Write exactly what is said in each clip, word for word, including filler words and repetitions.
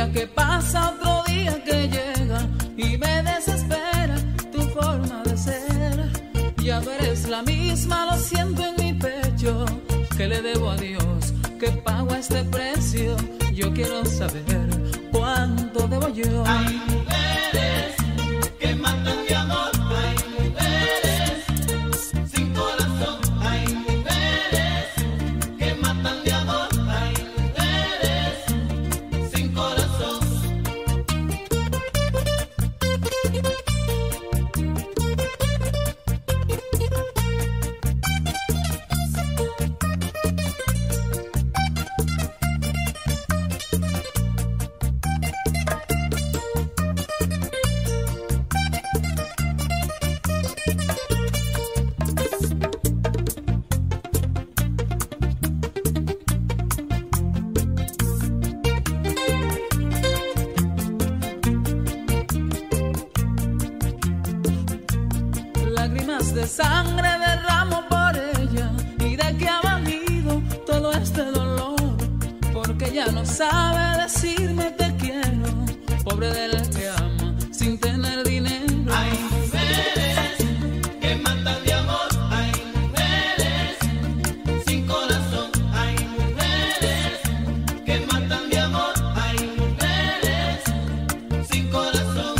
día que pasa, otro día que llega y me desespera tu forma de ser. Ya no eres la misma, lo siento en mi pecho. ¿Qué le debo a Dios? ¿Qué pago a este precio? Yo quiero saber cuánto debo yo. Hay mujeres que matan de amor. Hay mujeres sin corazón. Hay mujeres que matan de amor. Hay mujeres sin corazón. Lágrimas de sangre derramo por ella. ¿Y de qué ha valido todo este dolor? Porque ella no sabe decirme te quiero. Pobre del que ama sin tener dinero. Hay mujeres que matan de amor. Hay mujeres sin corazón. Hay mujeres que matan de amor. Hay mujeres sin corazón.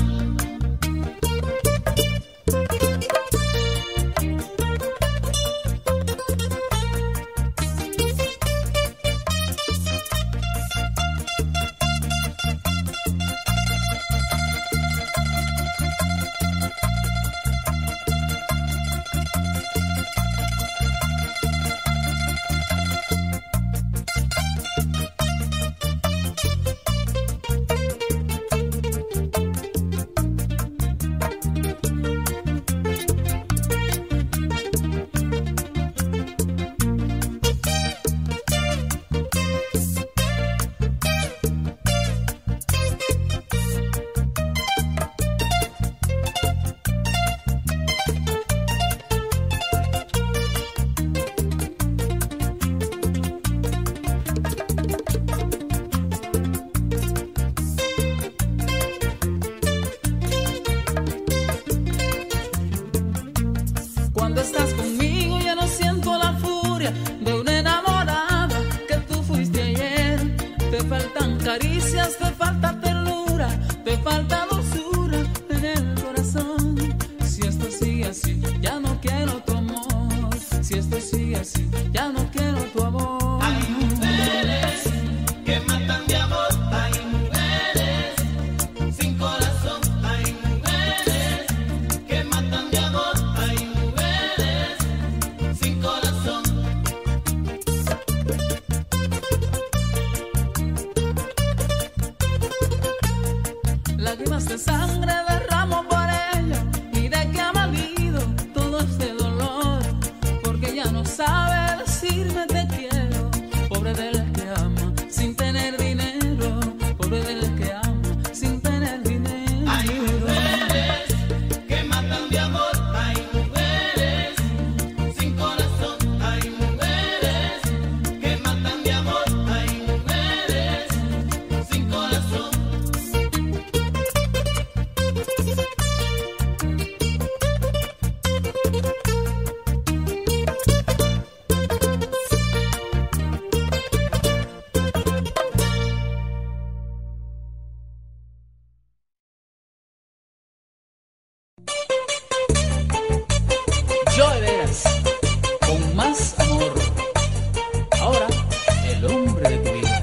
Cuando estás conmigo ya no siento la furia de una enamorada que tú fuiste ayer. Te faltan caricias, te falta ternura, te falta dulzura en el corazón. Si esto sigue así, ya no quiero tu amor. Si esto sigue así, ya no quiero tu amor. Hay mujeres que matan de amor. Hay mujeres sin corazón. Hay mujeres que matan de amor. Hay mujeres sin corazón. Lágrimas de sangre derramo por ella. ¿Y de qué ha valido todo este dolor? Porque ella no sabe decirme te quiero. Pobre del que ama sin tener dinero. Pobre del que ama sin tener dinero. Hay mujeres que matan de amor. Hay mujeres sin corazón. Hay mujeres que matan de amor. Hay mujeres sin corazón. Yo de veras, con más amor. Ahora, el hombre de tu vida.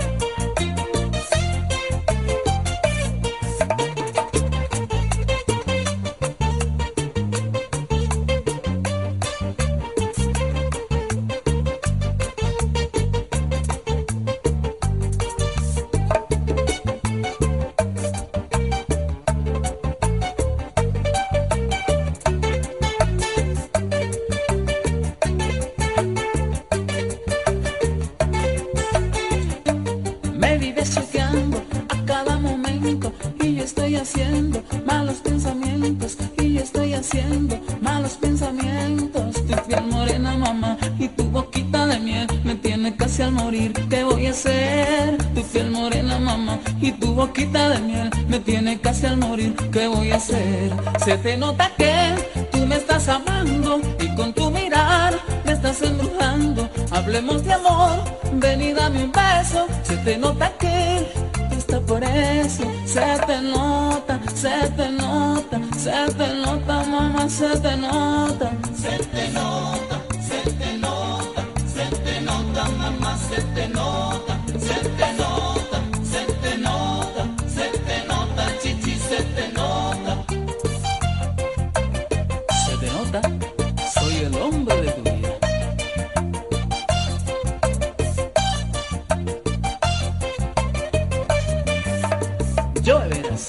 Me vives choqueando a cada momento y yo estoy haciendo malos pensamientos y yo estoy haciendo malos pensamientos. Tu piel morena, mamá, y tu boquita de miel me tiene casi al morir, ¿qué voy a hacer? Tu piel morena, mamá, y tu boquita de miel me tiene casi al morir, ¿qué voy a hacer? Se te nota que tú me estás amando y con tu mirar me estás embrujando. Hablemos de amor, ven y dame un beso. Se te nota que tú estás por eso. Se te nota, se te nota, se te nota, mamá, se te nota. Se te nota, se te nota, se te nota, mamá, se te nota. Se te nota, se te nota, se te nota, chichi, se te nota. Se te nota, soy el hombre de tu vida. Yo de veras.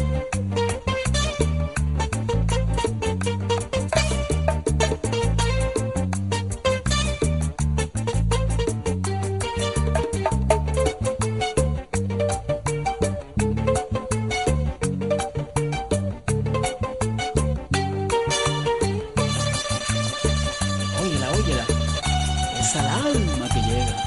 Óyela, óyela, es al alma que llega.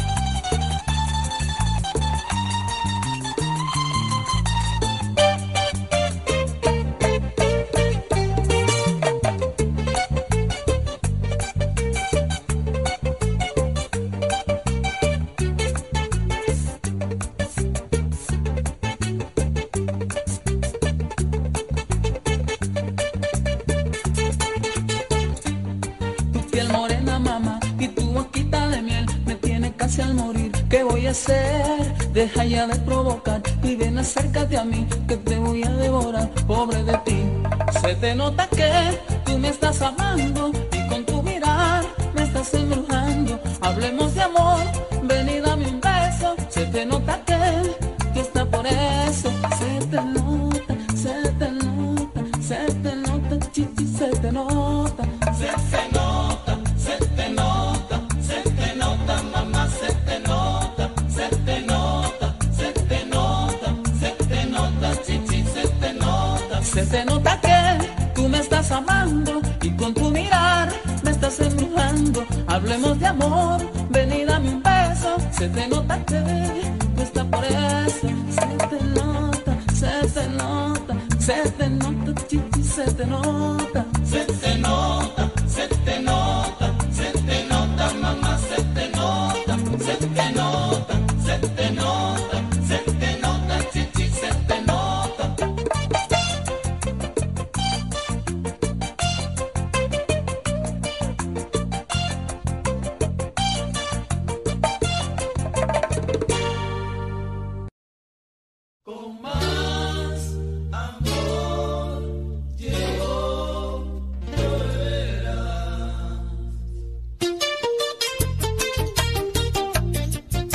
Morena, mamá, y tu boquita de miel me tiene casi al morir. ¿Qué voy a hacer? Deja ya de provocar y ven acércate a mí, que te voy a devorar, pobre de ti. Se te nota que tú me estás amando y con tu mirar me estás embrujando. Hablemos de amor, ven y dame un beso. Se te nota que tú estás por eso. Se te nota, se te nota, se te nota, chichi, se te nota. Se te nota, se te nota, se te nota, mamá, se te nota. Se te nota, se te nota, se te nota, chichi, se te nota. Se te nota que tú me estás amando y con tu mirar me estás embrujando. Hablemos de amor, ven y dame un beso. Se te nota que tú estás por eso. Se te nota, se te nota, se te nota, chichi, se te nota. Se te nota, se te nota, se te nota, mamá, se te nota. Se te nota, se te nota, se te nota, chichi, se te nota. Con más amor llegó Fuera.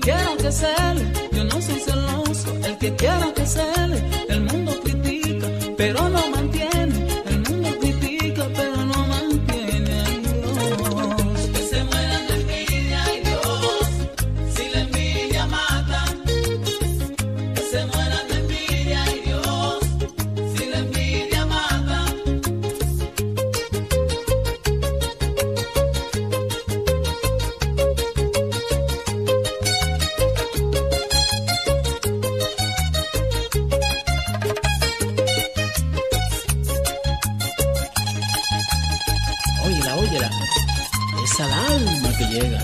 quiera que cele, yo no soy celoso. El que quiera que cele, el mundo critica, pero no mantiene. El mundo critica, pero no mantiene. Ay, Dios. Que se mueran de envidia, ay Dios. Si la envidia mata. Que se mueran de envidia, ay Dios. Si la envidia mata. Óyela, óyela, es al alma que llega.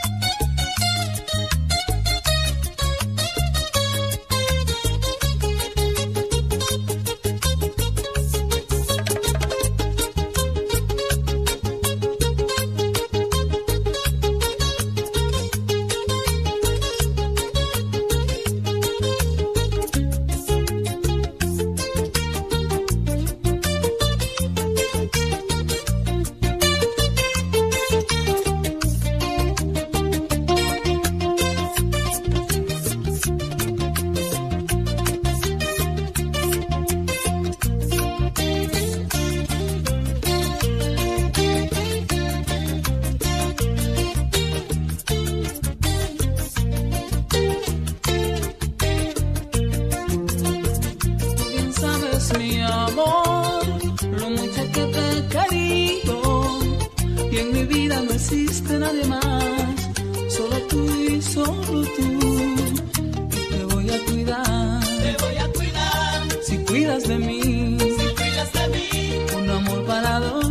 Mi amor, lo mucho que te he querido, y en mi vida no existe nadie más, solo tú y solo tú, y te voy a cuidar, Te voy a cuidar. si cuidas de mí, Si cuidas de mí. un amor para dos,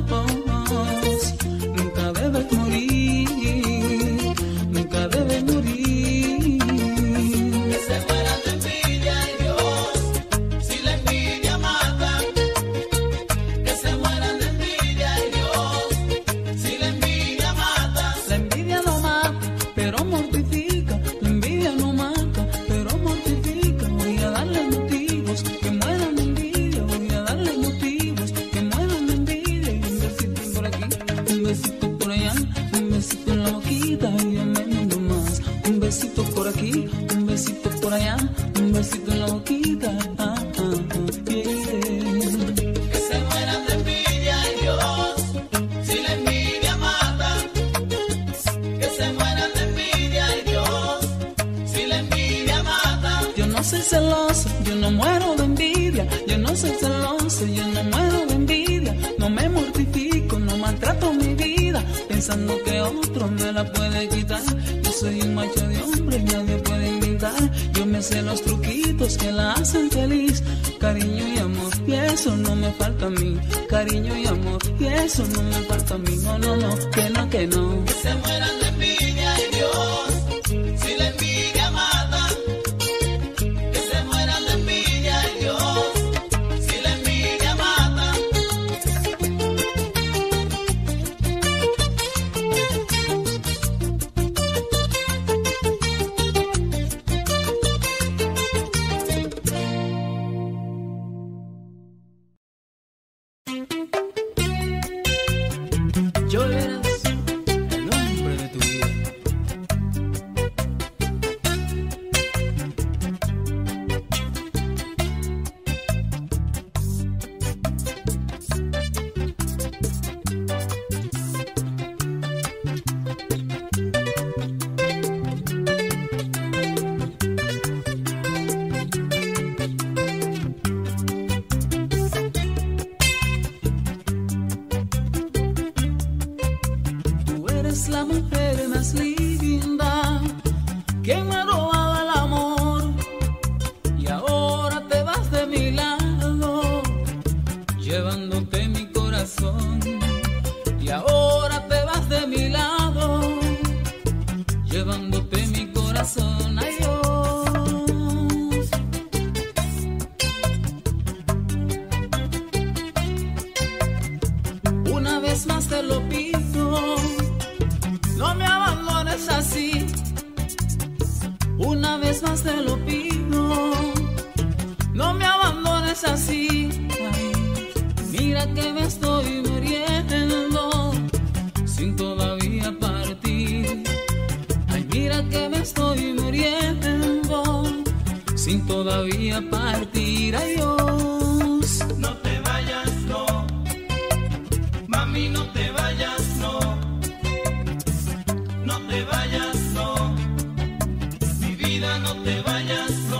nunca debes morir, nunca debes morir. Que se mueran de envidia, ay Dios. Si la envidia mata. Que se mueran de envidia, ay Dios. Si la envidia mata. La envidia no mata, pero mortifica. La envidia no mata, pero mortifica. Voy a darle motivos que mueran de envidia. Voy a darle motivos que mueran de envidia. Y un besito por aquí, un besito por allá, un besito en la boquita y ya me mundo más. Un besito por aquí, un besito por allá, un besito en la boquita. Ah, ah, ah, yeah. Que se mueran de envidia, ay Dios. Si la envidia mata. Que se mueran de envidia, ay Dios. Si la envidia mata. Yo no soy celoso, yo no muero de envidia. Yo no soy celoso, yo no muero de envidia. No me mortifico, no maltrato mi vida, pensando que otro me la puede quitar. Yo soy un macho de hombre y nadie puede inventar. Yo me sé los truquitos que la hacen feliz. Cariño y amor, y eso no me falta a mí. Cariño y amor, y eso no me falta a mí. No, no, no, que no, que no. Que se mueran de envidia, ay Dios. Si la envidia mata. Que se mueran de envidia, ay Dios. Si la envidia mata. Yo eras el hombre de tu vida. Tú eres la mujer más linda que me ha robado el amor, y ahora te vas de mi lado, llevándote mi corazón. Y ahora te vas de mi lado, llevándote mi corazón. Ay, Dios. Una vez más te lo pido, no me abandones así. Una vez más te lo pido, no me abandones así. Ay, mira que me estoy muriendo sin todavía partir. Ay, mira que me estoy muriendo sin todavía partir. Adiós. No te vayas, no. Mami, no te vayas, no. No te vayas, no. Mi vida, no te vayas, no.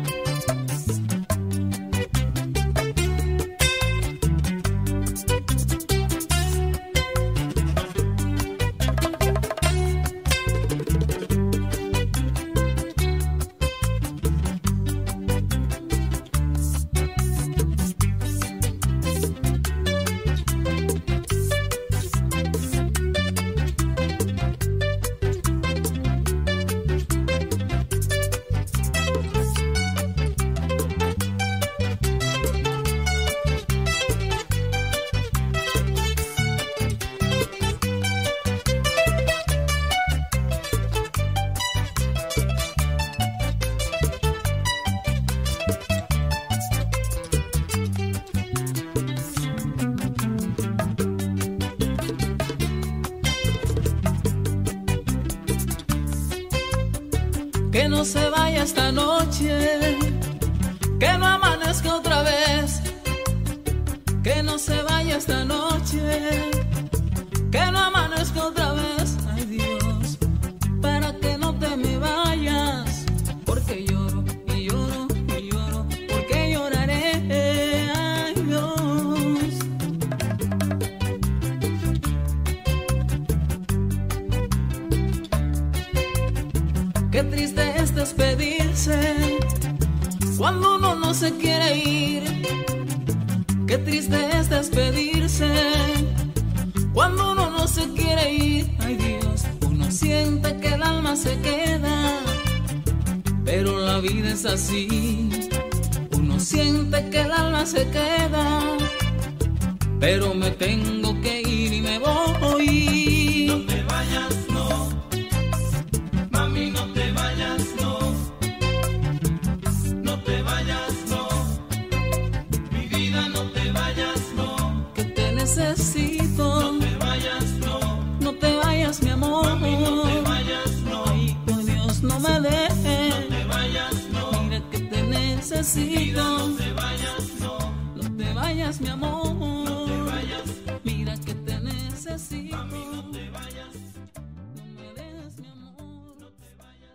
Que no se vaya esta noche, que no amanezca otra vez. Que no se vaya esta noche, que no amanezca otra vez. Ay Dios, para que no te me vayas, porque lloro y lloro y lloro, porque lloraré. Ay Dios. Qué triste es despedirse cuando uno no se quiere ir. Qué triste es despedirse cuando uno no se quiere ir. Ay Dios, uno siente que el alma se queda, pero la vida es así. Uno siente que el alma se queda, pero me tengo que ir y me voy. No te vayas, no. Mami, no te vayas, no. No te vayas, no. Mi vida, no te vayas, no. Que te necesito. No te vayas, no. No te vayas, mi amor. Mami, no te vayas, no. Ay, oh Dios, no me dejes. No te vayas, no. Mira que te necesito. Vida, no te vayas, no. No te vayas, mi amor. No te vayas. Mira que te necesito. Mami, no te vayas. No me dejes, mi amor. No te vayas.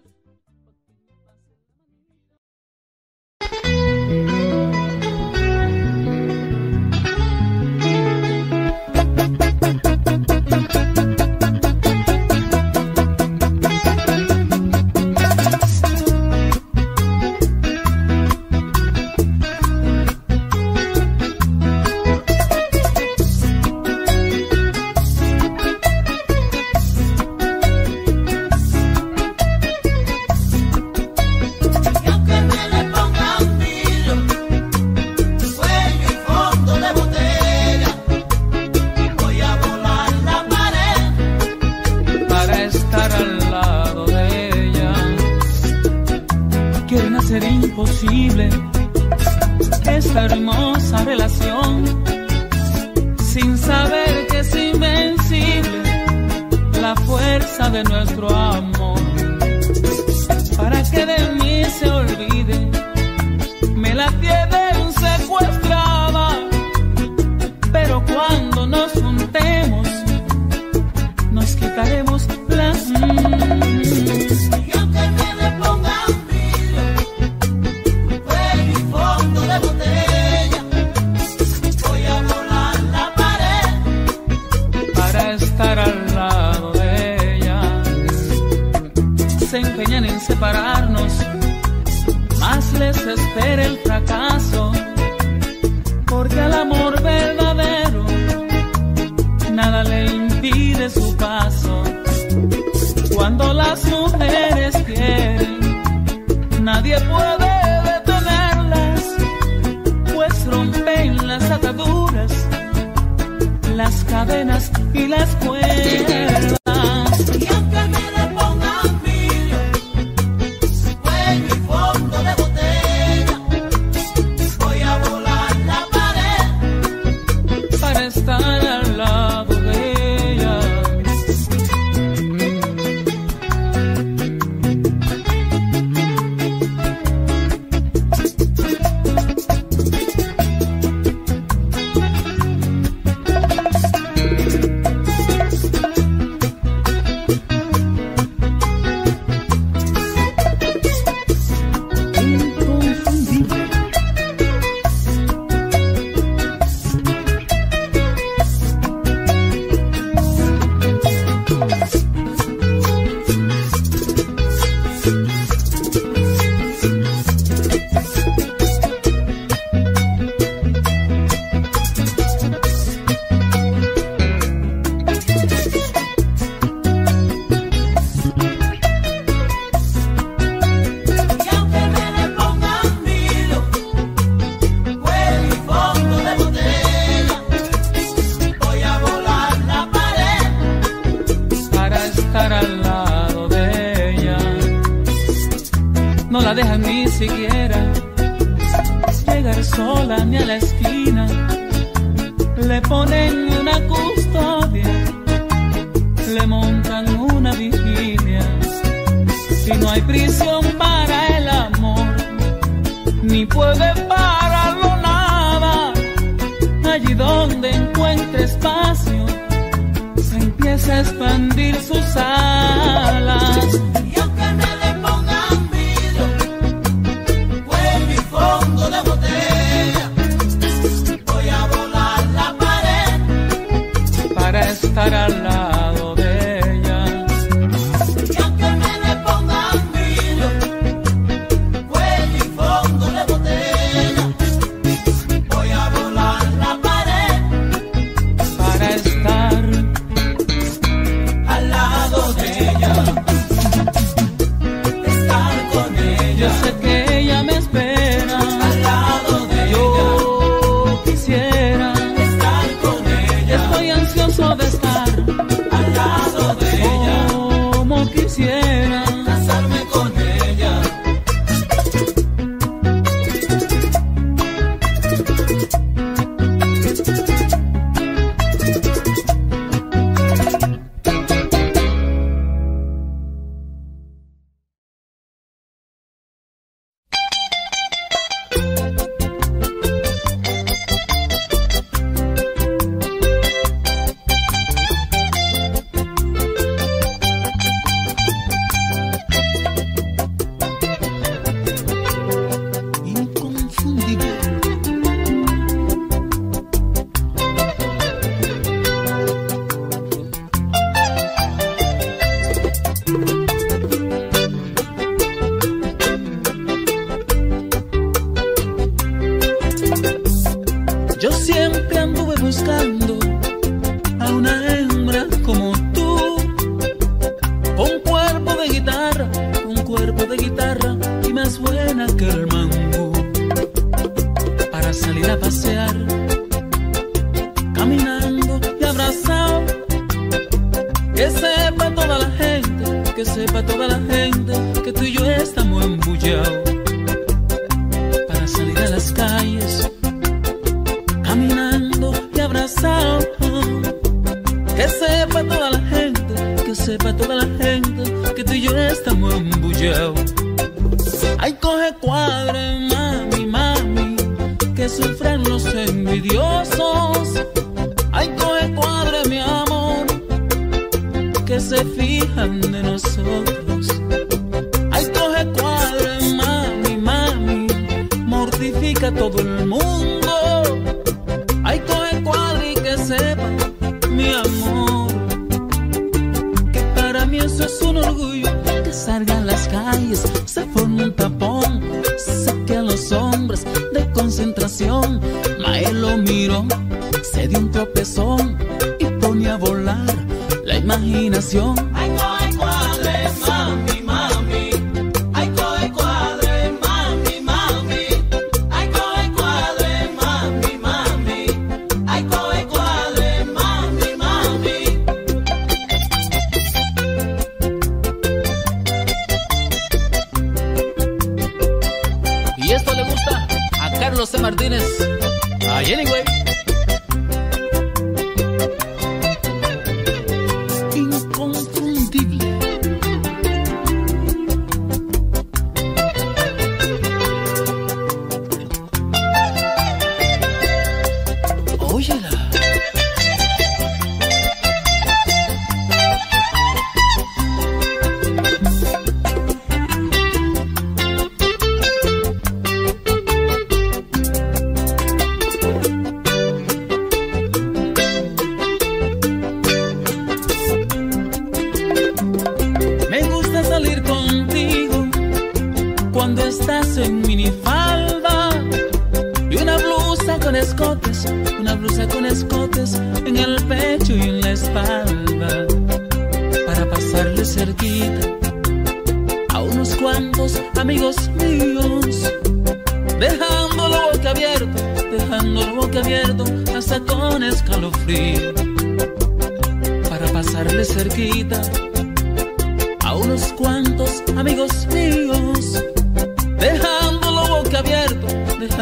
Y aunque me le pongan vidrio, cuello y fondo de botella, voy a volar la pared Para estar al lado de ella. Quieren hacer imposible esta hermosa relación, sin saber que es invencible la fuerza de nuestro amor. Para que de mí se olvide, me la tienen secuestrada, pero cuando nos juntemos nos quitaremos las manos. y aunque me le pongan vidrio, cuello y fondo de botella, voy a volar la pared Para estar al lado de ella. Se empeñan en separarnos, más les espera el fracaso, porque al amor verdadero nada le impide su paso. Cuando las mujeres quieren, nadie puede detenerlas, pues rompen las ataduras, las cadenas y las cuerdas. y aunque me le pongan vidrio, cuello y fondo de botella, voy a volar la pared Para estar al lado de ella. no la dejan ni siquiera llegar sola ni a la esquina. Le ponen una custodia, le montan una vigilia, y no hay prisión para el amor, ni puede pararlo nada. Allí donde encuentre espacio, se empieza a expandir sus alas. Y aunque me le pongan vidrio, cuello y fondo de botella, voy a volar la pared para estar al lado de ella. Y aunque me le pongan vidrio, cuello y fondo de botella, voy a volar la pared para estar al lado de ella, estar con ella. Yo sé que ella me espera, al lado de yo ella, quisiera estar con ella, estoy ansioso de estar al lado de ella, como quisiera. casarme con ella. Inconfundible. Yo siempre anduve buscando a una hembra como tú, con cuerpo de guitarra, con cuerpo de guitarra y más buena que el mango, para salir a pasear, caminando y abrazado. Que sepa toda la gente, que sepa toda la gente que tú y yo estamos embullados, para salir a las calles, caminando y abrazado. Que sepa toda la gente, que sepa toda la gente que tú y yo estamos embullados. Ay, coge cuadre, mami, mami, que sufren los envidiosos. Ay, coge cuadre, mi amor, que se fijan de nosotros. Ay, coge cuadre, mami, mami, mortifica a todo el mundo. Ay, coge cuadre y que sepa, mi amor, que para mí eso es un orgullo, que salga a las calles, se forma un tapón, saque a los hombres de concentración. Mael lo miró, se dio un tropezón y pone a volar la imaginación. Ay, coge cuadre, mami, mami. Ay, coge cuadre, mami, mami. Ay, coge cuadre, mami, mami. Ay, coge cuadre, mami, mami. Y esto le gusta a Carlos C. Martínez, a Jenny Way. Inconfundible. Óyela. Me gusta salir contigo cuando estás en minifalda y una blusa con escotes, una blusa con escotes en el pecho y en la espalda, para pasarle cerquita a unos cuantos amigos míos, dejándolo boquiabierto, dejándolo boquiabierto hasta con escalofrío, para pasarle cerquita a unos cuantos amigos míos,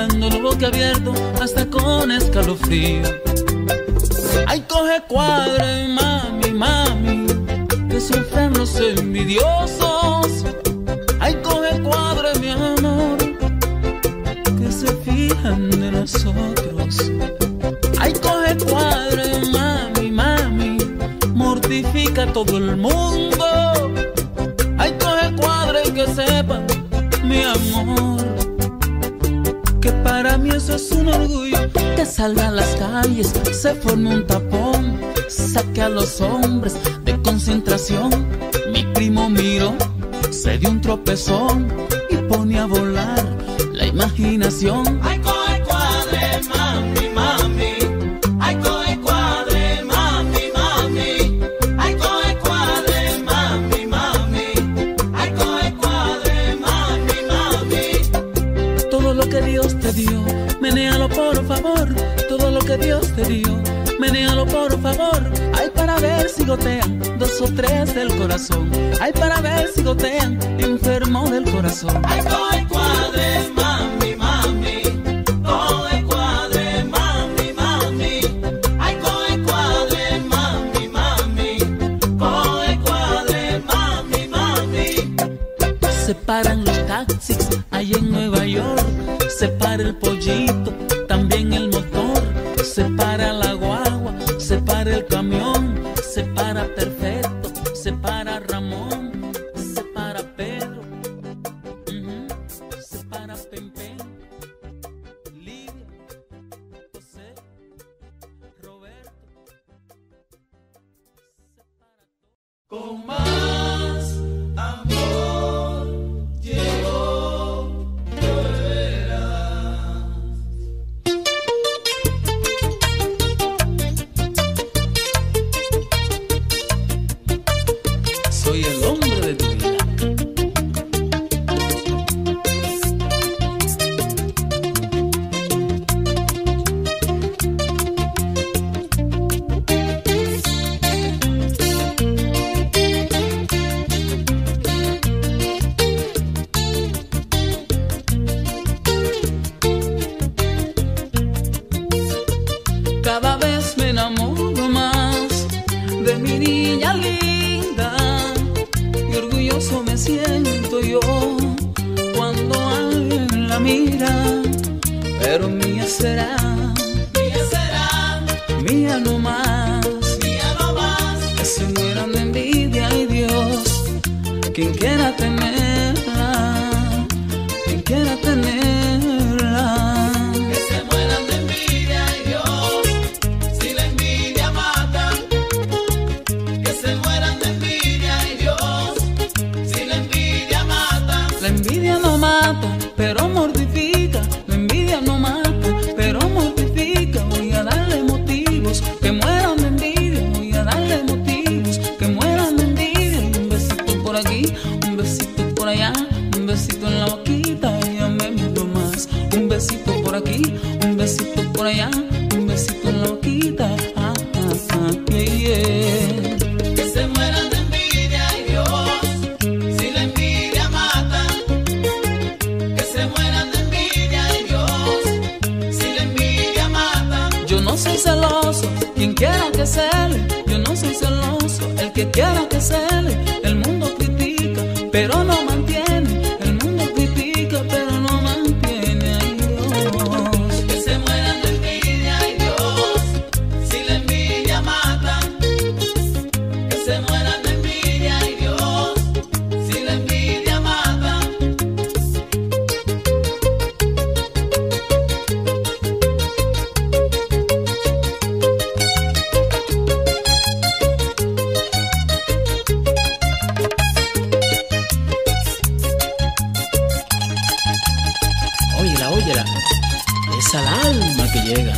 dejándolo boquiabierto hasta con escalofrío. Ay, coge cuadre, mami, mami, que sufren los envidiosos. Ay, coge cuadre, mi amor, que se fijan de nosotros. Ay, coge cuadre, mami, mami, mortifica a todo el mundo. Ay, coge cuadre y que sepan, mi amor, que para mí eso es un orgullo. Que salga a las calles, se forme un tapón, saque a los hombres de concentración. Mi primo miró, se dio un tropezón y pone a volar la imaginación. Ay, coge cuadre, mami, mami. Ay, coge cuadre, mami, mami. Ay, coge cuadre, mami, mami. Ay, coge cuadre, mami, mami. Todo lo que Dios te dio, menéalo por favor. Todo lo que Dios te dio, menéalo por favor. Ay, para ver si gotean dos o tres del corazón. Ay, para ver si gotean enfermo del corazón. Ay, coge cuadre, mami, mami. Coge cuadre, mami, mami. Ay, coge cuadre, mami, mami. Coge cuadre, mami, mami. Se paran los taxis ahí en Nueva York. Se para el pollito, también el motor. Se para la guagua, se para el camión. Se para perfecto, se para Ramón. Se para Pedro, ujú, se para Pempen, Lidia, José, Roberto. Se para todo. Con más amor llegó, lo verás. Soy el hombre de tu vida. Cada vez me enamoro más de mi niña linda y orgulloso me siento yo cuando alguien la mira. Pero mía será, Mía será, mía no más, mía no más. que se mueran de envidia. Ay Dios, quien quiera tenerla, quien quiera tenerla. Que se mueran de envidia, ay Dios, si la envidia mata. Que se mueran de envidia, ay Dios, si la envidia mata. La envidia no mata, pero mortifica. La envidia no mata, pero mortifica. Voy a darle motivos que mueran de envidia. Voy a darle motivos que mueran de envidia. Y un besito por aquí, un besito por allá, un besito en la boquita y ya me miro más. Un besito por aquí, un besito por allá, un besito en la boquita. Ah, ah, ah, yeah, yeah. Que se mueran de envidia, ay Dios, si la envidia mata. Que se mueran de envidia, ay Dios, si la envidia mata. Yo no soy celoso, quien quiera que cele. Yo no soy celoso, el que quiera que cele. El mundo critica, pero no mantiene. El mundo critica, pero no mantiene. Ay Dios, Que se mueran de envidia, ay Dios, si la envidia mata. Que se mueran de envidia, ay Dios, si la envidia mata. óyela, óyela. Es al alma que llega.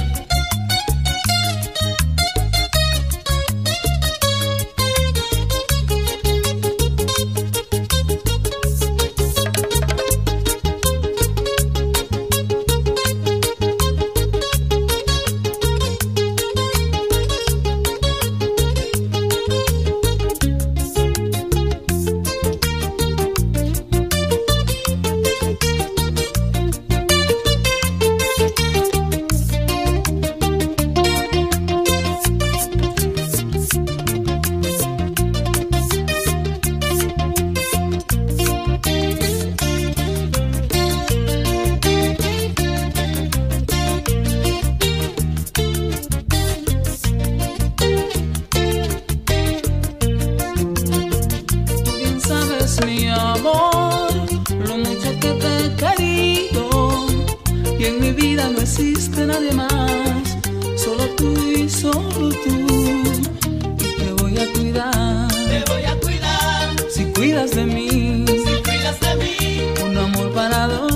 que nadie más, solo tú y solo tú. Y te voy a cuidar, te voy a cuidar, si cuidas de mí, si cuidas de mí. un amor para dos,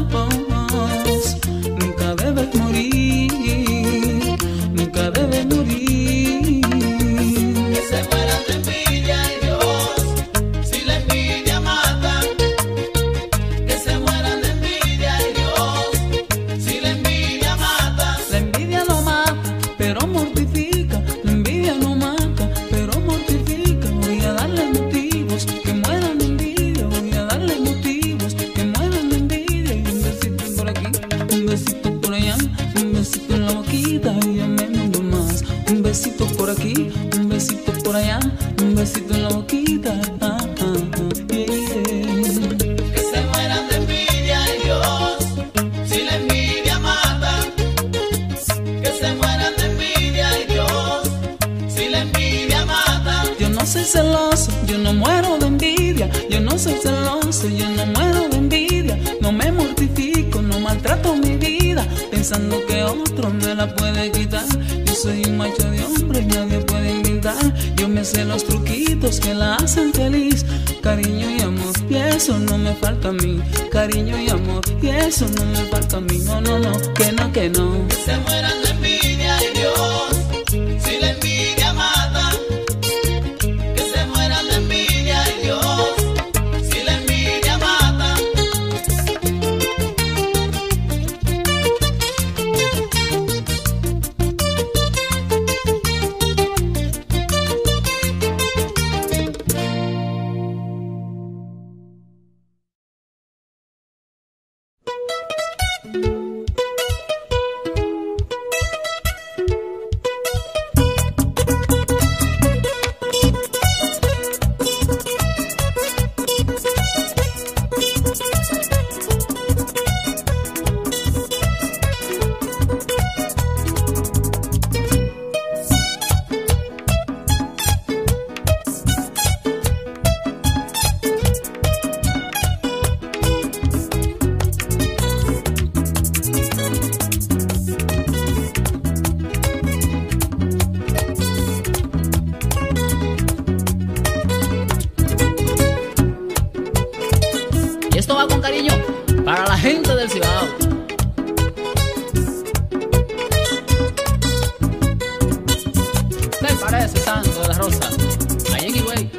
nunca debes morir, nunca debes morir. Que se mueran de envidia, ay Dios, si la envidia mata. Que se mueran de envidia, ay Dios, si la envidia mata. La envidia no mata, pero mortifica. La envidia no mata, pero mortifica. Voy a darle motivos que mueran de envidia. Voy a darle motivos que mueran de envidia. Y un besito por aquí, un besito por allá, un besito en la boquita y ya me mundo más. Un besito por aquí, un besito por allá, un besito en la boquita. Ah, ah, ah, yeah. Que se mueran de envidia, ay Dios, si la envidia mata. Que se mueran de envidia, ay Dios, si la envidia mata. Yo no soy celoso, yo no muero de envidia. Yo no soy celoso, yo no muero de envidia. No me mortifico, no maltrato mi vida pensando que otro me la puede quitar. Yo soy un macho de hombre y nadie puede inventar. Yo me sé los truquitos que la hacen feliz. Cariño y amor, y eso no me falta a mí. Cariño y amor, y eso no me falta a mí. No, no, no, que no, que no. Que se mueran de envidia, ay Dios, si la envidia mata. Que se mueran de envidia, ay Dios, si la envidia mata. Y esto va con cariño para la gente del Cibao. ¿Qué parece, Santo de la Rosa? Allá en Higüey.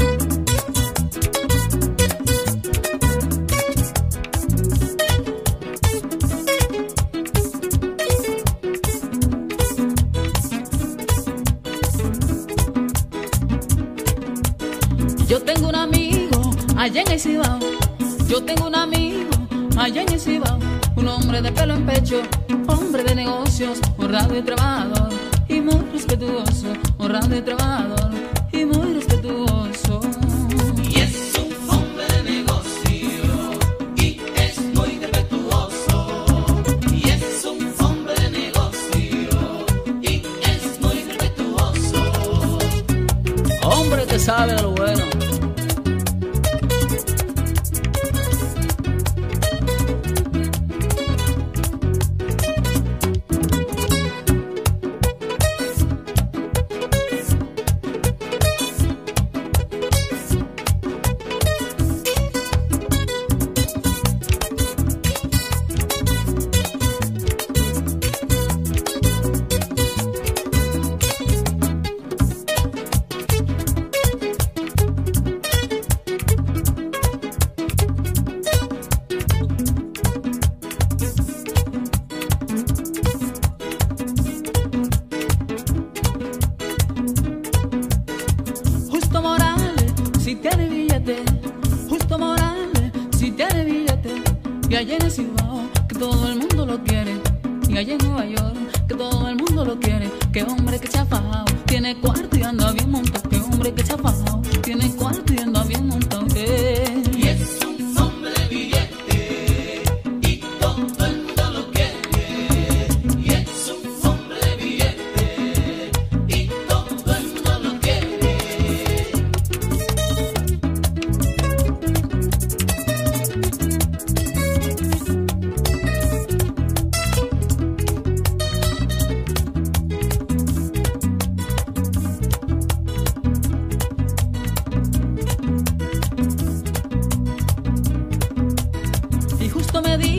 Yo tengo un amigo allá en el Cibao. Yo tengo un amigo allá en el Cibao. Un hombre de pelo en pecho, hombre de negocios, honrado y trabajador, y muy respetuoso, honrado y trabajador, y muy respetuoso. Y es un hombre de negocio, y es muy respetuoso. Y es un hombre de negocio, y es muy respetuoso. Hombre que sabe de lo bueno. Y allá en el Cibao, que todo el mundo lo quiere. Y allá en Nueva York, que todo el mundo lo quiere. Que hombre que se ha fajado, tiene cuarto y anda bien montado. Que hombre que se ha fajado, tiene cuarto y anda bien montado. Eh. Y es un hombre de billete, y todo el mundo lo quiere. Y es un hombre de billete, y todo el mundo lo quiere.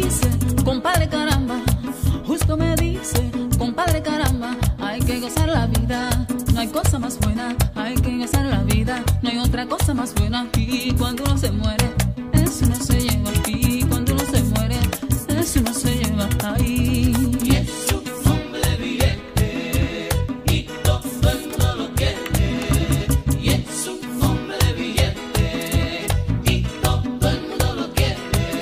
dice, compadre caramba, justo me dice, compadre caramba, hay que gozar la vida, no hay cosa más buena, hay que gozar la vida, no hay otra cosa más buena. Y cuando uno se muere, eso no se lleva. Y cuando uno se muere, eso no se lleva ahí. Y es un hombre de billete y todo el mundo lo quiere. Y es un hombre de billete y todo el mundo lo quiere.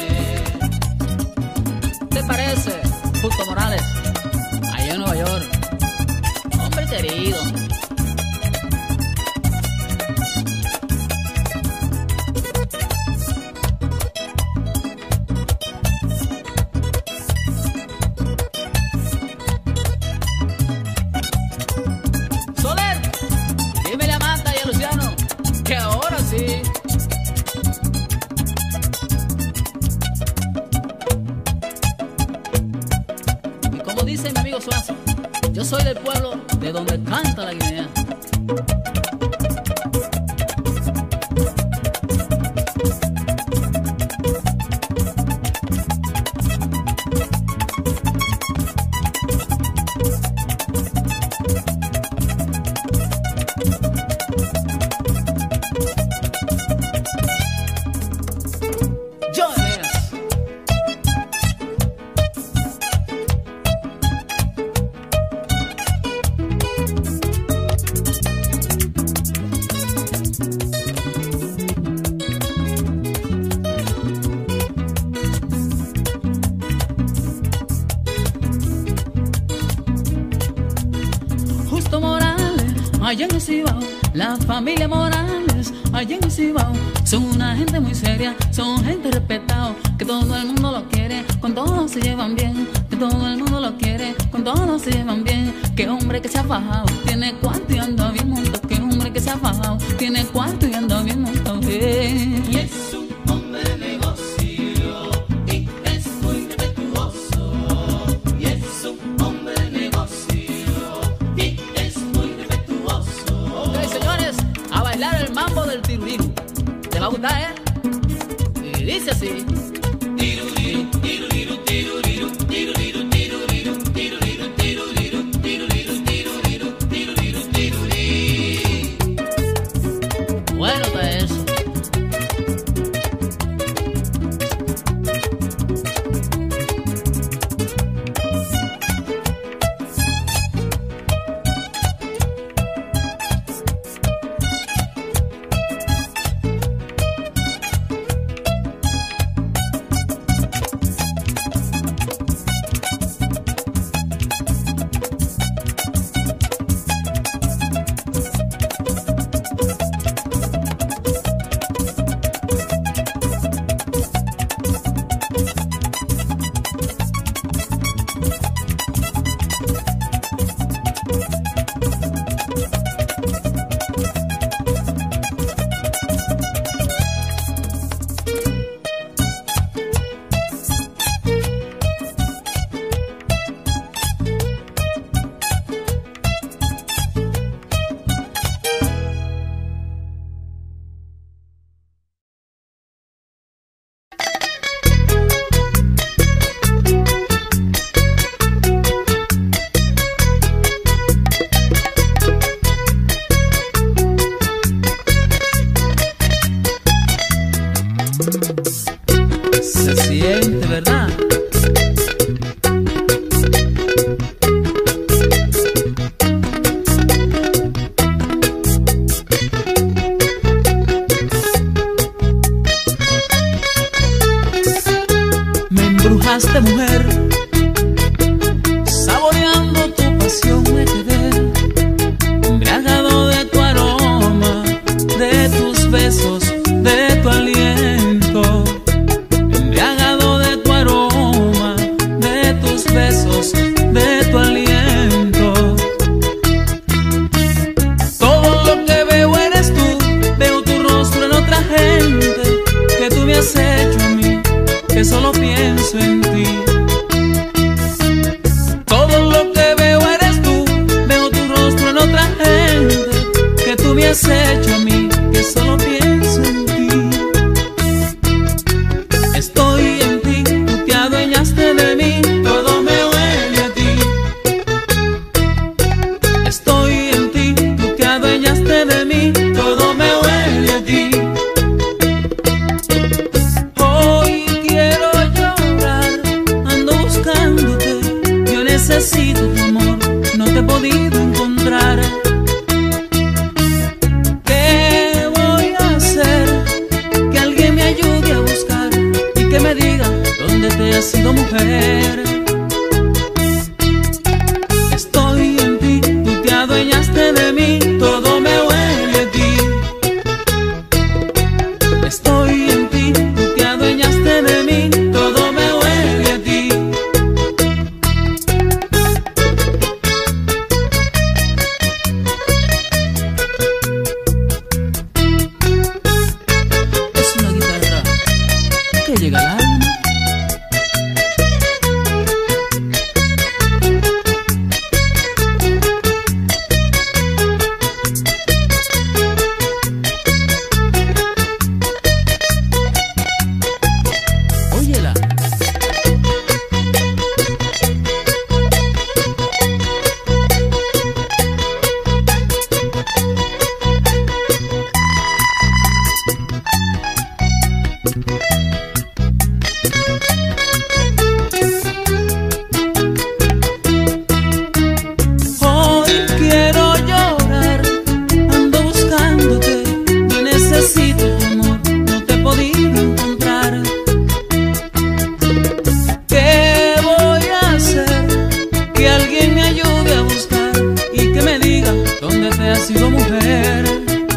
¿Te parece, Justo Morales? Allá en Nueva York, hombre querido. Soler, dímele a Marta y a Luciano que ahora sí. Y como dice mi amigo Suazo, yo soy del pueblo de donde canta la Guinea. Yo de veras. Justo Morales, allá en el Cibao, la familia Morales, allá en el Cibao, son una gente muy seria, son gente respetada, que todo el mundo lo quiere, con todos se llevan bien, que todo el mundo lo quiere, con todos se llevan bien. Que hombre que se ha fajado, tiene cuarto y anda bien montado, que hombre que se ha fajado, tiene cuarto y anda bien montado. eh. Y es un hombre de negocio y es muy respetuoso. Y es un hombre de negocio y es muy respetuoso. Ok, señores, a bailar el mambo del tiruriru. ¿Te va a gustar, eh? Y dice así. Tiruriru, tiruriru, tiruriru, tiruriru, tiruriru, tiruriru, tiruriru, tiruriru, tiruriru, tiruriru, tiruriru. Bueno, pues eso. Se siente, ¿verdad? Me embrujaste, mujer, saboreando tu pasión me quedé, embriagado de tu aroma, de tus besos, de tu aliento. Embriagado de tu aroma, de tus besos, de tu aliento. Todo lo que veo eres tú, veo tu rostro en otra gente, que tú me has hecho a mí, que solo pienso en ti. Todo lo que veo eres tú, veo tu rostro en otra gente, que tú me has hecho a mí, que solo pienso en ti. Estoy en ti, tú te adueñas necesito tu amor, no te he podido encontrar. ¿Qué voy a hacer? Que alguien me ayude a buscar y que me diga dónde te has ido, mujer. Estoy en ti, tú te adueñaste de mí, todo me huele a ti. Estoy en ti, tú te adueñaste de mí, todo me huele a ti. Es una guitarra que llega al alma. Óyela. Hoy quiero llorar, ando buscándote, yo necesito tu amor, no te he podido encontrar. ¿Qué voy a hacer? Que alguien me ayude a buscar y que me diga dónde te has ido, mujer.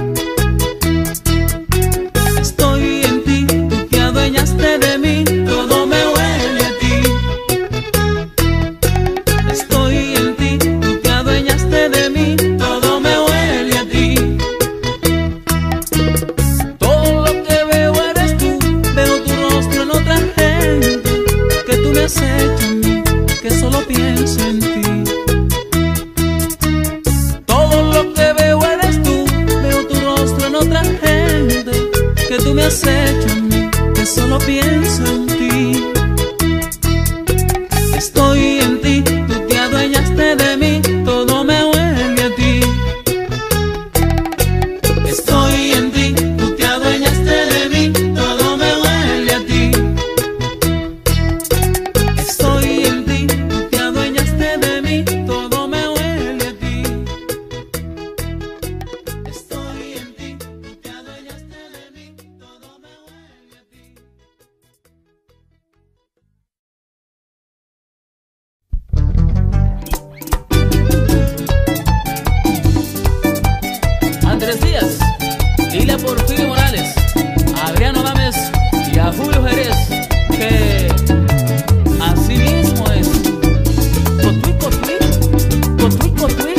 Estoy en ti, tú te adueñaste de mí, todo me huele a ti. Estoy en ti, tú te adueñaste de mí, todo me huele a ti. Todo lo que veo eres tú, veo tu rostro en otra gente, que tú me has hecho a mí, que solo pienso en ti. Todo lo que veo eres tú, veo tu rostro en otra gente, que tú me has hecho a mí, que solo pienso en ti. Estoy en ti, tú te adueñaste de mí, todo me huele a ti. Estoy en ti, tú te adueñaste de mí, todo me huele a ti. Estoy en ti, tú te adueñaste de mí, todo me huele a ti. Estoy en ti, tú te adueñaste de mí, todo me huele a ti. Andrés Díaz, dile a Porfirio Morales, a Adriano Adames y a Julio Jerez que así mismo es. Cotuí, cotuí, cotuí, cotuí.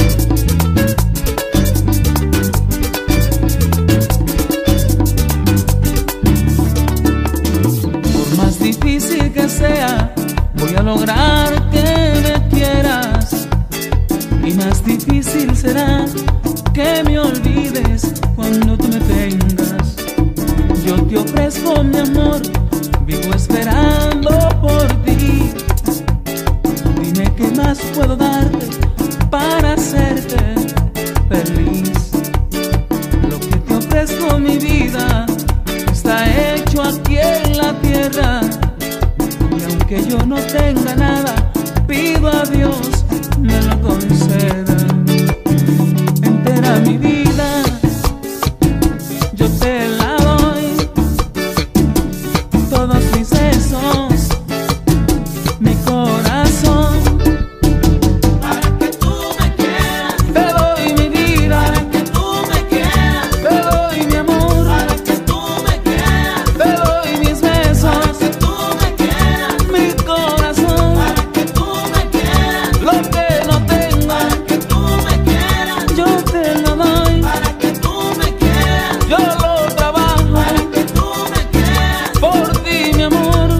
Por más difícil que sea, voy a lograr que me quieras, y más difícil será que me olvides cuando tú me tengas. Yo te ofrezco mi amor, vivo esperando por ti. Dime qué más puedo darte para hacerte feliz. Lo que te ofrezco, mi vida, está hecho aquí en la tierra. Y aunque yo no tenga nada, pido a Dios me lo conceda. Entera mi vida yo te la doy, todos mis besos, mi corazón, Para que tú me quieras, te doy mi vida, para que tú me quieras, te doy mi amor, para que tú me quieras, te doy mis para besos, que tú me quieras, mi corazón, para que tú me quieras, lo que no tengo, para que tú me quieras, yo te lo doy, para que tú me quieras, yo lo trabajo, para que tú me quieras. por ti, mi amor.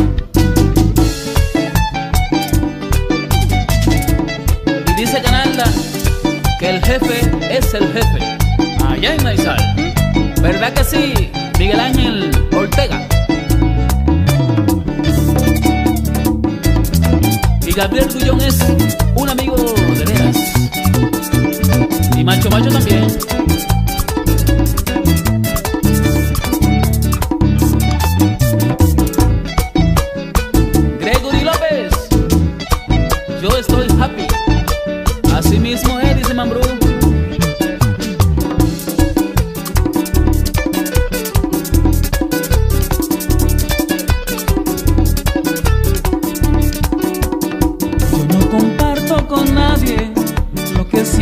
Y dice Canalda que el jefe es el jefe, allá en Naizal. ¿Verdad que sí, Miguel Ángel Ortega? Y Gabriel Grullón es un amigo de veras. Y Macho Macho también. Gregory López, yo estoy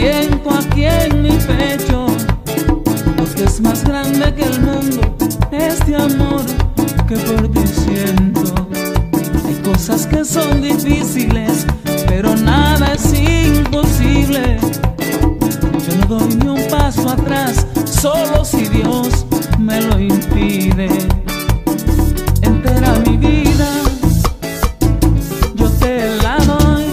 siento aquí en mi pecho, porque es más grande que el mundo este amor que por ti siento. Hay cosas que son difíciles, pero nada es imposible. Yo no doy ni un paso atrás, solo si Dios me lo impide. Entera mi vida yo te la doy,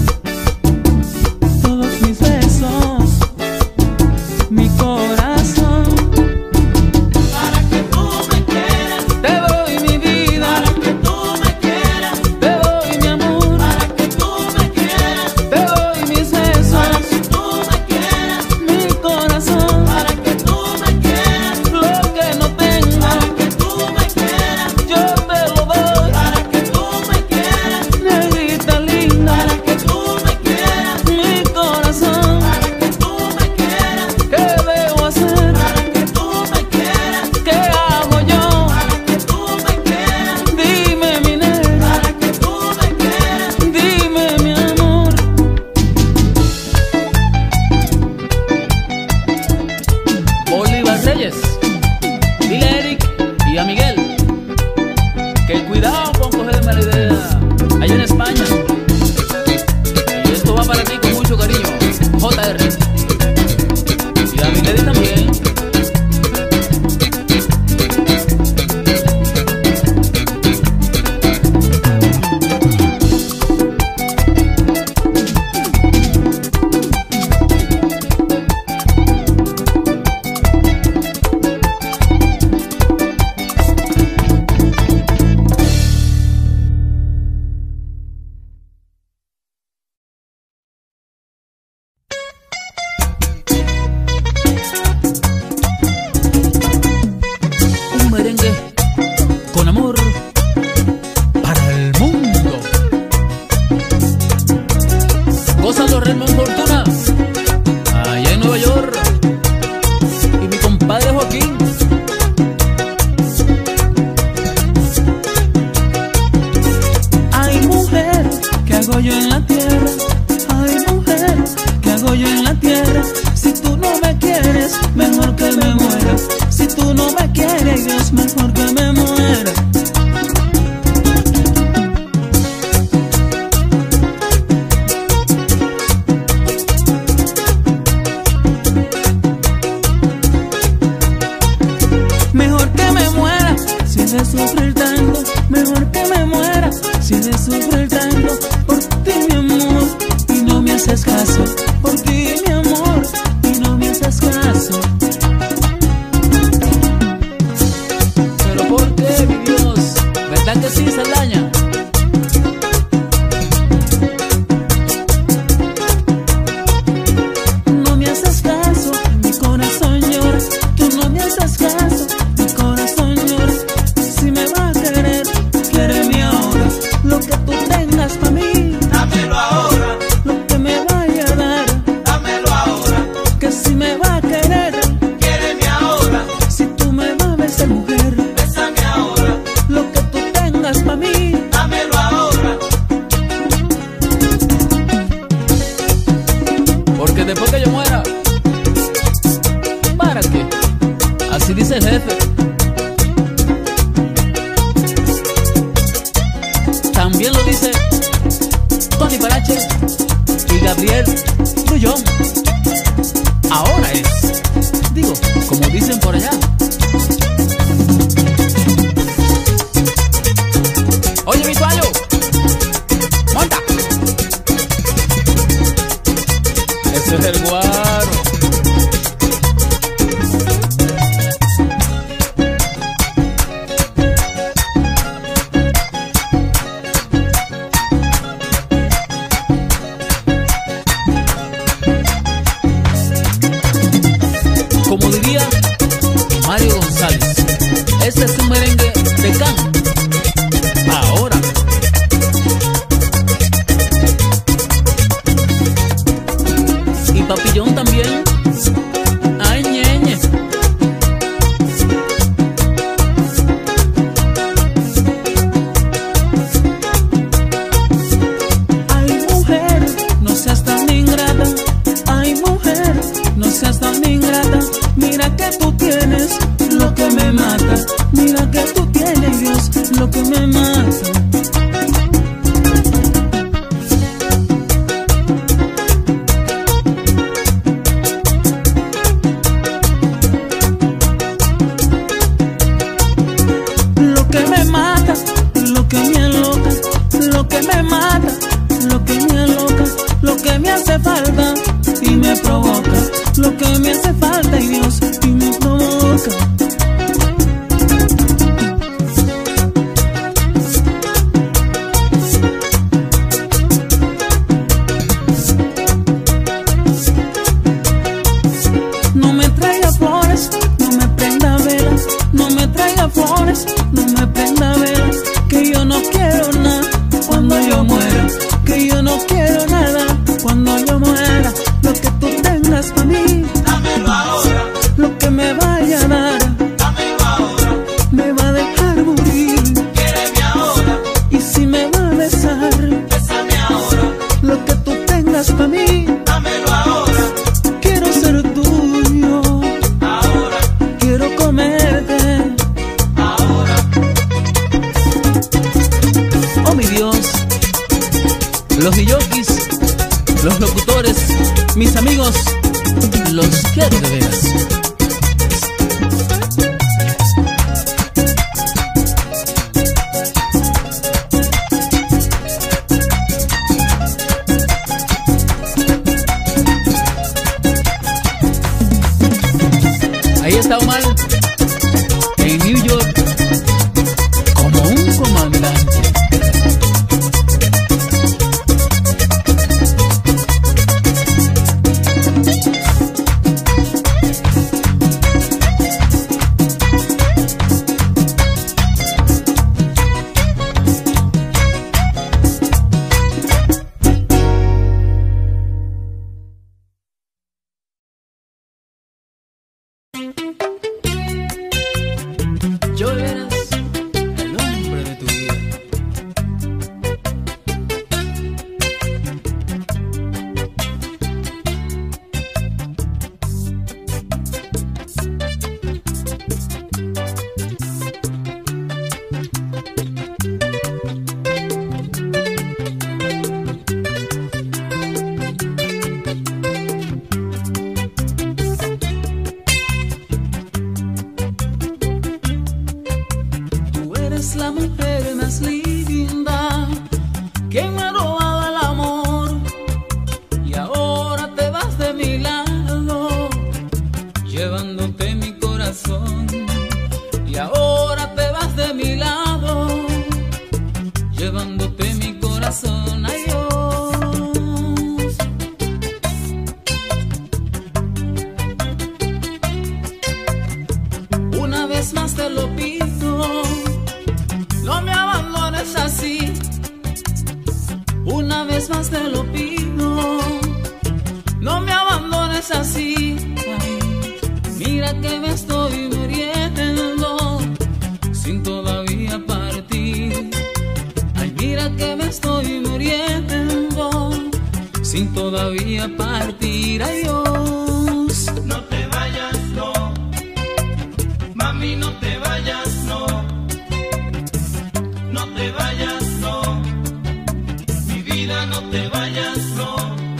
todos mis besos, mi corazón. Para que tú me quieras, Te doy mi vida, para que tú me quieras, te doy mi amor, para que tú me quieras, te doy mis para besos, que tú me quieras, mi corazón. para que tú me quieras, Lo que no tengo, para que tú me quieras, yo te lo doy, para que tú me quieras, negrita linda, para que tú me quieras, mi corazón. para que tú me quieras, ¿Qué debo hacer? para que tú me quieras, ¿Qué hago yo? para que tú me quieras, Dime mi negra, para que tú me quieras. dime mi amor. Bolívar Reyes, dile a Eric y a Miguel que cuidado con cogerme la idea allá en España. Y esto va para ti con mucho cariño, J R. Y a Miguel también. Un merengue con amor para el mundo. Gózalo, Raymond Fortuna, allá en Nueva York. Y mi compadre Joaquín. Ay, mujer, ¿qué hago yo en la tierra? Ay, mujer, ¿qué hago yo en la tierra? Si tú no me quieres, mejor que me muera. Si tú no me quieres, Dios, mejor que me muera. Mejor que me muera, si he de sufrir tanto. Mejor que me muera, si he de sufrir tanto. Por ti, mi amor, y no me haces caso. Por ti, mi amor, y no me haces caso. Pero ¿por qué, mi Dios? ¿Verdad que sí, Saldaña? No me haces caso, mi corazón llora. Tú no me haces caso, mi corazón llora. Si me va a querer, quiéreme ahora. Lo que tú tengas pa' mí, Dámelo ahora, lo que me vaya a dar. dámelo ahora, Que si me va a querer, quiéreme ahora, si tú me vas a besar, mujer. bésame ahora, Lo que tú tengas pa' mí, dámelo ahora, porque después que yo muera, ¿para qué? Así dice el jefe. También lo dice Tony Parache y Gabriel Grullón. Ahora es, digo, como dicen por allá. Oye, mi toallo, monta. Ese es el guaro. Como diría Mario González, este es un merengue de can. Ahora. Y Papillón también. Ay, ñeñe. Ay, mujer, no seas tan ingrata. Ay, mujer. provoca, lo que me hace falta, y Dios, y me provoca. No me traiga flores, no me prenda velas, no me traiga flores, no me prenda velas, que yo no quiero nada cuando yo muera, que yo no quiero nada cuando yo muera. Lo que tú tengas para mí, dámelo ahora. Lo que me vaya a dar, dámelo ahora. Me va a dejar morir. Quiéreme ahora. Y si me va a besar, bésame ahora. Lo que tú tengas para mí, dámelo ahora. Quiero ser tuyo ahora. Quiero comerte ahora. Oh mi Dios, los diyokis, los locutores, mis amigos, los quiero de veras. Ahí está Omar, en New York, como un comandante. Yo eras el hombre de tu vida. Es la mujer más linda que me ha robado el amor, y ahora te vas de mi lado, llevándote mi corazón. Y ahora te vas de mi lado, llevándote mi corazón. Ay, Dios. Una vez más te lo pido, no me abandones así. Una vez más te lo pido, no me abandones así. Ay, mira que me estoy muriendo sin todavía partir. Ay, mira que me estoy muriendo sin todavía partir. Ay, Dios. No te vayas, no. Mami, no te vayas, no. No te vayas, no. Mi vida, no te vayas, no.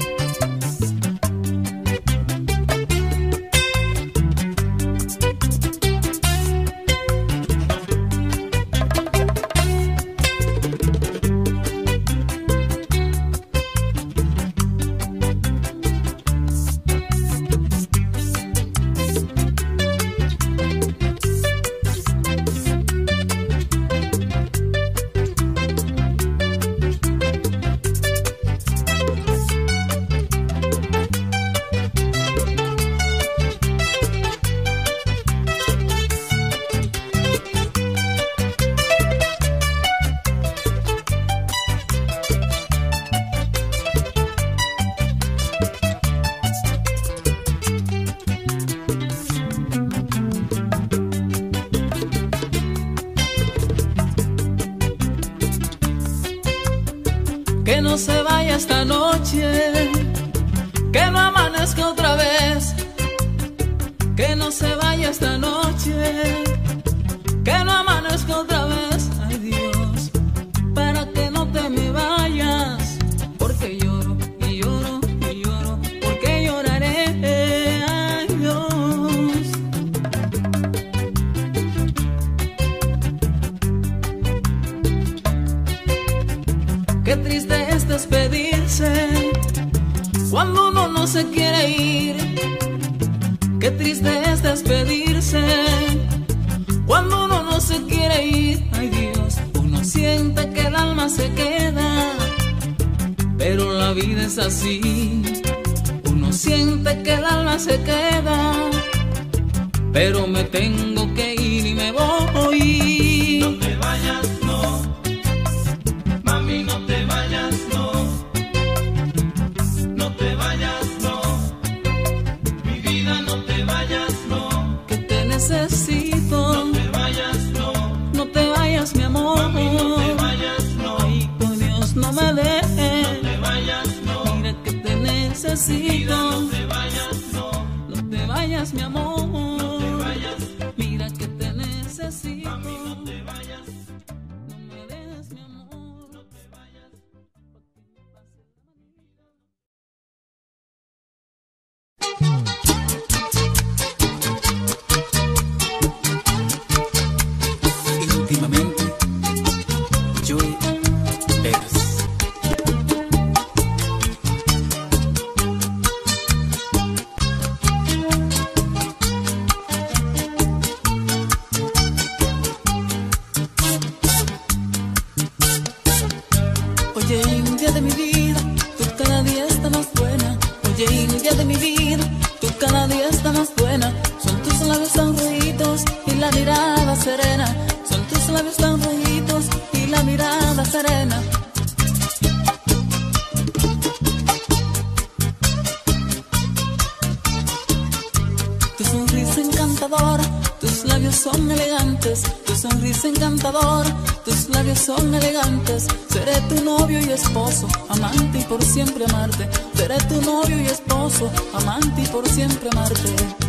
Que no se vaya esta noche, que no amanezca otra vez. Que no se vaya esta noche, que no amanezca otra vez. Ay, Dios, para que no te me vayas, porque lloro y lloro y lloro, porque lloraré. Ay, Dios. Qué triste es despedirse cuando uno no se quiere ir. Qué triste es despedirse cuando uno no se quiere ir. Ay Dios, uno siente que el alma se queda, pero la vida es así. Uno siente que el alma se queda, pero me tengo que ir y me voy. No te vayas, no, mami, no te vayas, no, no te vayas, no, mi vida, no te vayas, no, que te necesito. no te vayas, no, No te vayas, mi amor. mami, no te vayas, no, Ay, por Dios, no me dejes. no te vayas, no, Mira que te necesito. no te vayas, no, No te vayas, mi amor. no te vayas, Mira que te necesito. mami, no te vayas, No me dejes, mi amor. no te vayas. Íntimamente, Joey Vegas. Oye, India de mi vida, tú cada día estás más buena. Oye, India de mi vida, tú cada día estás más buena. Son tus labios tan rojitos y la mirada serena. Son tus labios tan rojitos y la mirada serena. Tu sonrisa encantadora, tus labios son elegantes. Tu sonrisa encantadora, tus labios son elegantes. Seré tu novio y esposo, amante y por siempre amarte. Seré tu novio y esposo, amante y por siempre amarte.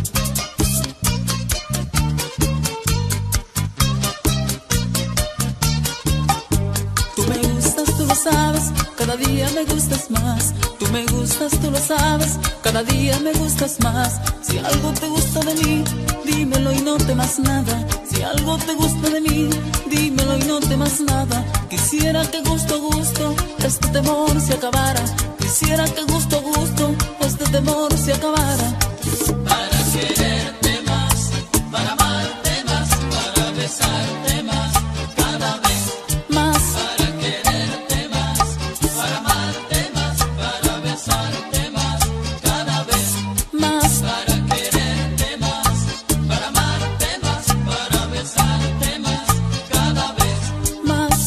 Tú me gustas, tú lo sabes, cada día me gustas más. Tú me gustas, tú lo sabes, cada día me gustas más. Si algo te gusta de mí, dímelo y no temas nada. Si algo te gusta de mí, dímelo y no temas nada. Quisiera que gusto, gusto, este temor se acabara. Quisiera que gusto, gusto, este temor se acabara. Para quererte más, para amarte más, para besarte más, cada vez. Más, Para quererte más, para amarte más, para besarte más, cada vez. más, Para quererte más, para amarte más, para besarte más, cada vez. más.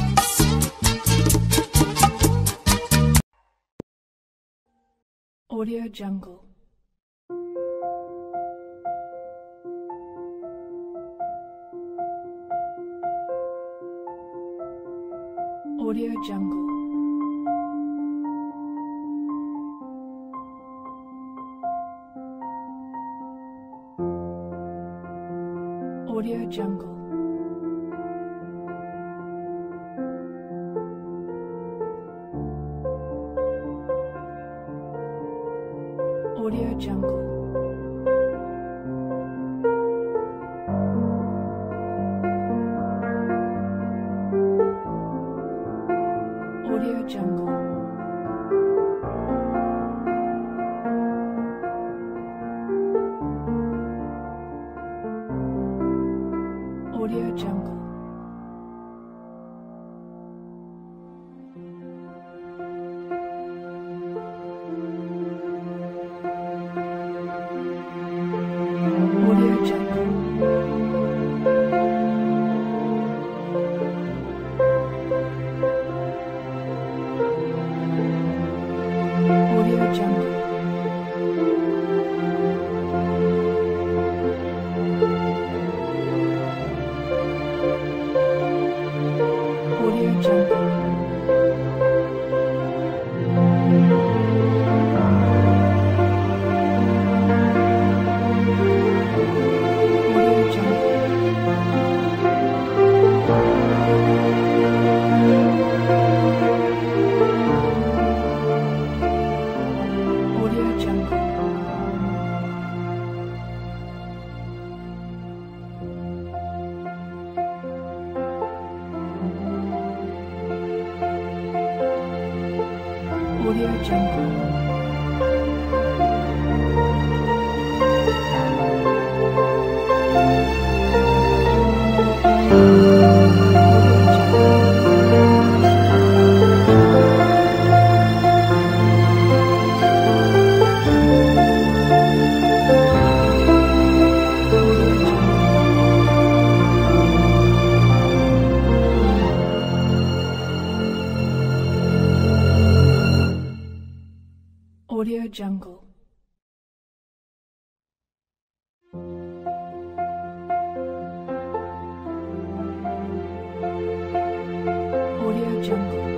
Audio Jungle. Audio Jungle. Audio Jungle. Audio Jungle. Audio Jungle. Audio Jungle. Audio Jungle. Audio Jungle. Audio Jungle. Audio Jungle. Audio Jungle. Audio Jungle. Audio Jungle. Audio Jungle.